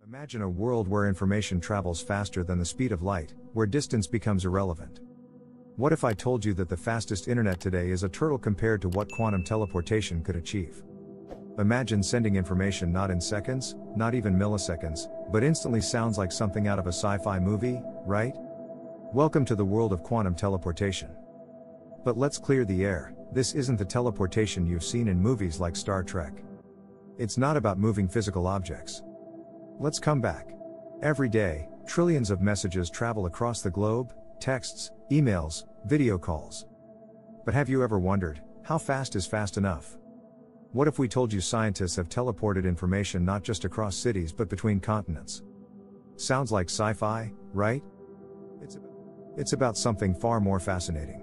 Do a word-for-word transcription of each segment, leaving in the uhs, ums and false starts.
Imagine a world where information travels faster than the speed of light, where distance becomes irrelevant. What if I told you that the fastest internet today is a turtle compared to what quantum teleportation could achieve? Imagine sending information not in seconds, not even milliseconds, but instantly. Sounds like something out of a sci-fi movie, right? Welcome to the world of quantum teleportation. But let's clear the air, this isn't the teleportation you've seen in movies like Star Trek. It's not about moving physical objects. Let's come back. Every day, trillions of messages travel across the globe, texts, emails, video calls. But have you ever wondered, how fast is fast enough? What if we told you scientists have teleported information not just across cities but between continents? Sounds like sci-fi, right? It's about, it's about something far more fascinating.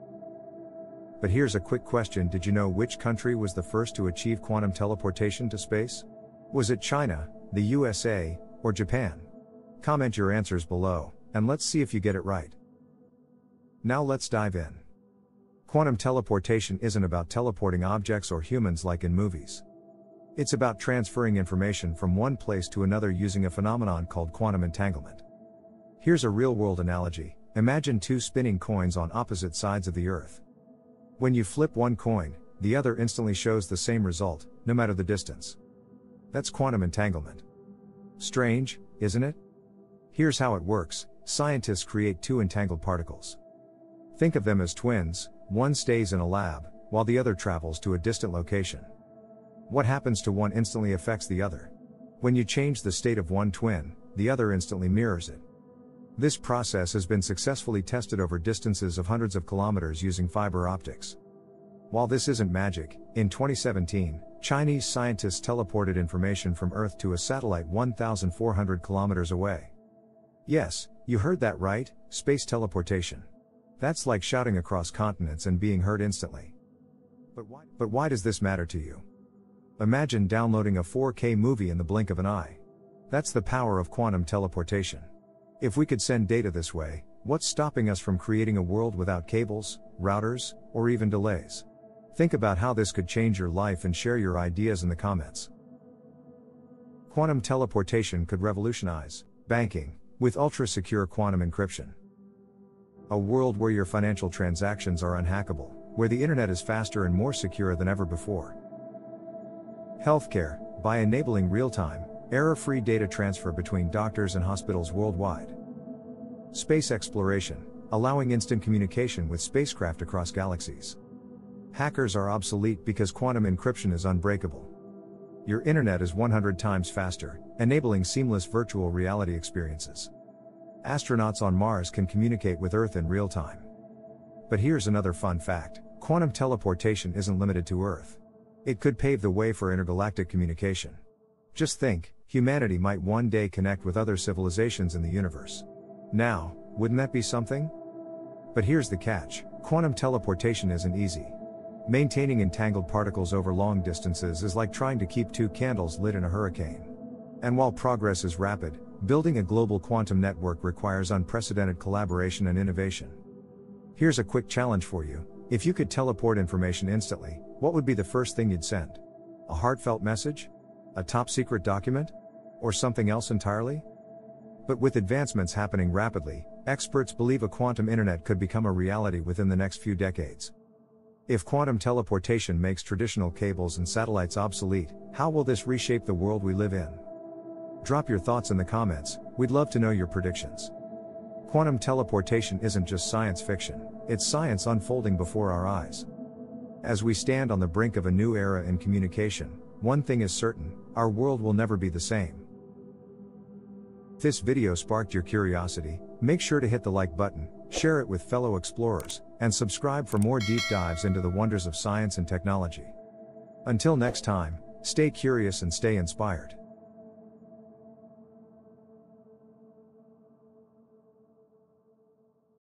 But here's a quick question: did you know which country was the first to achieve quantum teleportation to space? Was it China, the U S A, or Japan? Comment your answers below, and let's see if you get it right. Now let's dive in. Quantum teleportation isn't about teleporting objects or humans like in movies. It's about transferring information from one place to another using a phenomenon called quantum entanglement. Here's a real-world analogy. Imagine two spinning coins on opposite sides of the Earth. When you flip one coin, the other instantly shows the same result, no matter the distance. That's quantum entanglement. Strange, isn't it? Here's how it works. Scientists create two entangled particles. Think of them as twins, one stays in a lab, while the other travels to a distant location. What happens to one instantly affects the other. When you change the state of one twin, the other instantly mirrors it. This process has been successfully tested over distances of hundreds of kilometers using fiber optics. While this isn't magic, in twenty seventeen, Chinese scientists teleported information from Earth to a satellite one thousand four hundred kilometers away. Yes, you heard that right, space teleportation. That's like shouting across continents and being heard instantly. But why, but why does this matter to you? Imagine downloading a four K movie in the blink of an eye. That's the power of quantum teleportation. If we could send data this way, what's stopping us from creating a world without cables, routers, or even delays? Think about how this could change your life and share your ideas in the comments. Quantum teleportation could revolutionize banking with ultra-secure quantum encryption. A world where your financial transactions are unhackable, where the internet is faster and more secure than ever before. Healthcare, by enabling real-time, error-free data transfer between doctors and hospitals worldwide. Space exploration, allowing instant communication with spacecraft across galaxies. Hackers are obsolete because quantum encryption is unbreakable. Your internet is one hundred times faster, enabling seamless virtual reality experiences. Astronauts on Mars can communicate with Earth in real time. But here's another fun fact: quantum teleportation isn't limited to Earth. It could pave the way for intergalactic communication. Just think, humanity might one day connect with other civilizations in the universe. Now, wouldn't that be something? But here's the catch: quantum teleportation isn't easy. Maintaining entangled particles over long distances is like trying to keep two candles lit in a hurricane. And while progress is rapid, building a global quantum network requires unprecedented collaboration and innovation. Here's a quick challenge for you. If you could teleport information instantly, what would be the first thing you'd send? A heartfelt message? A top secret document? Or something else entirely? But with advancements happening rapidly, experts believe a quantum internet could become a reality within the next few decades. If quantum teleportation makes traditional cables and satellites obsolete, how will this reshape the world we live in? Drop your thoughts in the comments, we'd love to know your predictions. Quantum teleportation isn't just science fiction, it's science unfolding before our eyes. As we stand on the brink of a new era in communication, one thing is certain: our world will never be the same. If this video sparked your curiosity, make sure to hit the like button, share it with fellow explorers, and subscribe for more deep dives into the wonders of science and technology. Until next time, stay curious and stay inspired.